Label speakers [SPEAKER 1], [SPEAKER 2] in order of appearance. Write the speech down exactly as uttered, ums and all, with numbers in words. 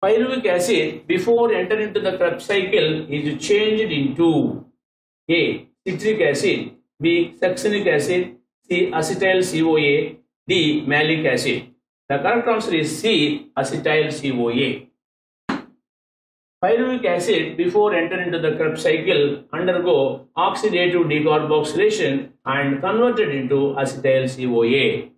[SPEAKER 1] Pyruvic acid before entering into the Krebs cycle is changed into A. Citric acid, B. Succinic acid, C. Acetyl C O A, D. Malic acid. The correct answer is C. Acetyl C O A. Pyruvic acid before entering into the Krebs cycle undergo oxidative decarboxylation and converted into acetyl C O A.